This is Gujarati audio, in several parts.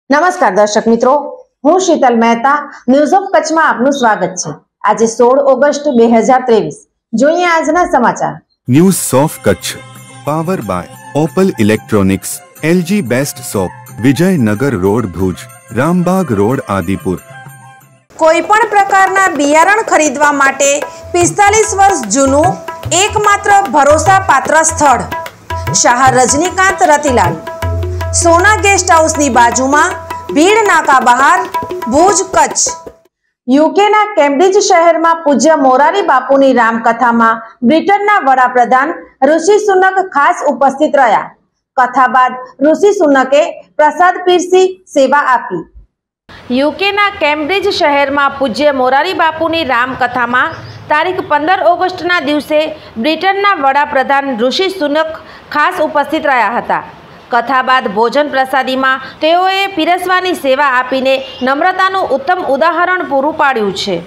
નમસ્કાર દર્શક મિત્રો, હું શીતલ મહેતા ન્યૂઝ ઓફ કચ્છમાં આપનું સ્વાગત છે। આજે 16 ઓગસ્ટ 2023 જોઈએ આજના સમાચાર। News of Kutch power by Opal electronics, LG best shop, Vijaynagar road Bhuj, Rambag road Adipur. કોઈપણ પ્રકારના બિયારણ ખરીદવા માટે 45 વર્ષ જૂનું એકમાત્ર ભરોસાપાત્ર સ્થળ શાહ રજનીકાંત રતિલાલ, સોના गेस्ट हाउस ની બાજુમાં, ભીડ નાકા બહાર, ભુજ, કચ્છ। યુકેના કેમ્બ્રિજ શહેરમાં પૂજ્ય મોરારી બાપુની રામકથામાં બ્રિટનના વડાપ્રધાન ઋષિ સુનક ખાસ ઉપસ્થિત રહ્યા। કથા બાદ ઋષિ સુનકે પ્રસાદ પીરસી સેવા આપી। યુકેના કેમ્બ્રિજ શહેરમાં પૂજ્ય મોરારી બાપુની રામકથામાં તારીખ 15 ઓગસ્ટના દિવસે બ્રિટનના વડાપ્રધાન ઋષિ સુનક ખાસ ઉપસ્થિત રહ્યા હતા। કથા બાદ ભોજન પ્રસાદીમાં તેઓએ પીરસવાની સેવા આપીને નમ્રતાનું ઉત્તમ ઉદાહરણ પૂરું પાડ્યું છે।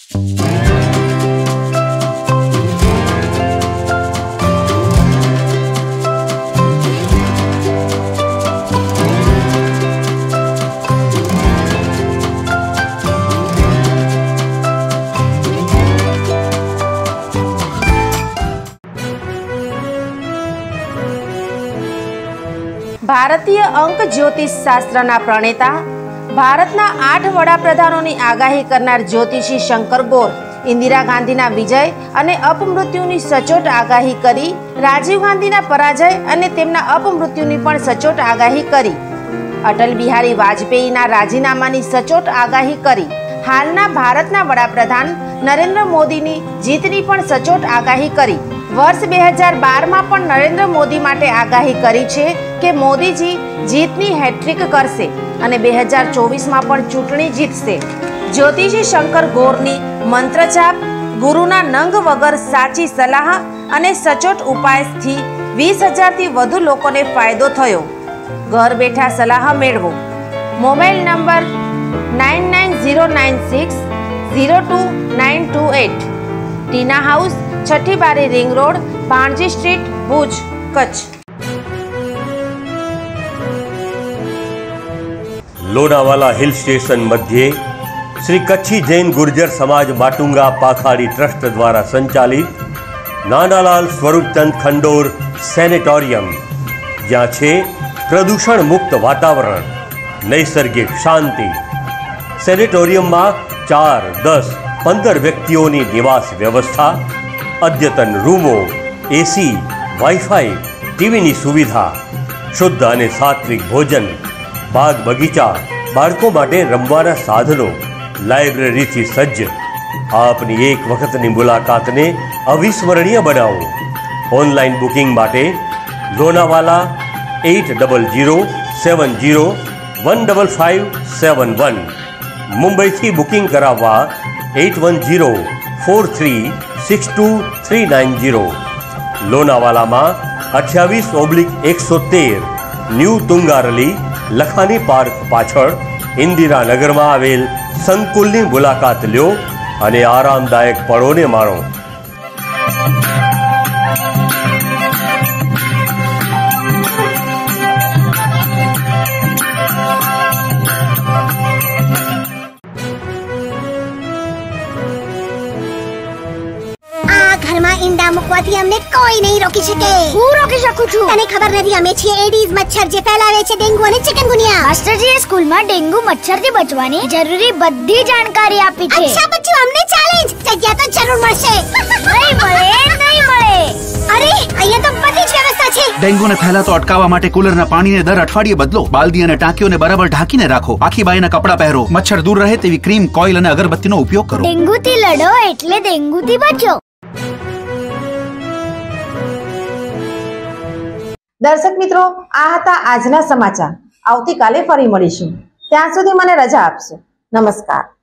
ભારતીય અંક જ્યોતિષ શાસ્ત્રના પ્રણેતા, ભારતના 8 વડાપ્રધાનોની આગાહી કરનાર જ્યોતિષી શંકર ગોર ઇન્દિરા ગાંધીના વિજય અને અપમૃત્યુની સચોટ આગાહી કરી, રાજીવ ગાંધીના પરાજય અને તેમના અપમૃત્યુની પણ સચોટ આગાહી કરી, અટલ બિહારી વાજપેયીના રાજીનામાની સચોટ આગાહી કરી, હાલના ભારતના વડાપ્રધાન નરેન્દ્ર મોદીની જીતની પણ સચોટ આગાહી કરી। વર્ષ 2012માં પણ નરેન્દ્ર મોદી માટે આગાહી કરી છે કે મોદીજી જીતની હેટ્રિક કરશે અને 2024માં પણ ચૂંટણી જીતશે। જ્યોતિષી શંકર ગોરની મંત્રજાપ, ગુરુના નંગ વગર સાચી સલાહ અને સચોટ ઉપાયથી 20,000થી વધુ લોકોને ફાયદો થયો। ઘર બેઠા સલાહ મેળવો। Mobile number 9909602928। ટીના house, Chhathi Bari ring road, Bhanji street, Bhuj, Kutch. Lonavala hill station मध्ये श्री कच्छी जैन गुर्जर समाज माटुंगा पाखाड़ी ट्रस्ट द्वारा संचालित नानालाल स्वरूपचंद खंडोर सेनेटोरियम, ज्यां छे प्रदूषण मुक्त वातावरण, नैसर्गिक शांति। सेनेटोरियम में 4, 10, 15 व्यक्तिओनी निवास व्यवस्था, अद्यतन रूमो, एसी, वाईफाई, टीवी सुविधा, शुद्ध और सात्विक भोजन, बाग बगीचा, बाळको माटे रमवाना साधनों, लाइब्रेरी थी सज्ज। आपनी एक वखतनी मुलाकात ने अविस्मरणीय बनावो। ऑनलाइन बुकिंग माटे लोनावाला 807070155571। मुंबई थी बुकिंग करावा 8104362390। लोनावाला में 28/113 न्यू तुंगारली लखानी पार्क पाछळ इंदिरा नगर में आवेल संकुलनी मुलाकात ल्यो अने आरामदायक पड़ोने माणो। ઈંડા મૂકવાથી અમને કોઈ નહીં રોકી શકે। હું રોકી શકું છું। તને ખબર નથી અમે છીએ એડીઝ મચ્છર જે ફેલાવે છે ડેન્ગુ અને ચિકનગુનિયા। માસ્ટરજીએ સ્કૂલમાં ડેન્ગુ મચ્છરથી બચવાની જરૂરી બધી જાણકારી આપી છે। અચ્છા બચ્ચું, અમને ચેલેન્જ જગ્યા તો જરૂર મળશે। નહીં મળે। અરે અહીંયા તો બધી જ વ્યવસ્થા છે। ડેન્ગુને ફેલાતો અટકાવવા માટે કુલરના પાણીને દર અઠવાડિયે બદલો। બાલદી અને ટાંકીઓને બરાબર ઢાંકીને રાખો। આખી બાઈના કપડાં પહેરો। મચ્છર દૂર રહે તેવી ક્રીમ, કોઇલ અને અગરબત્તીનો ઉપયોગ કરો। ડેન્ગુથી લડો એટલે ડેન્ગુથી બચો। દર્શક મિત્રો, આ હતા આજના સમાચાર। આવતીકાલે ફરી મળીશું। ત્યાં સુધી મને રજા આપશો। નમસ્કાર।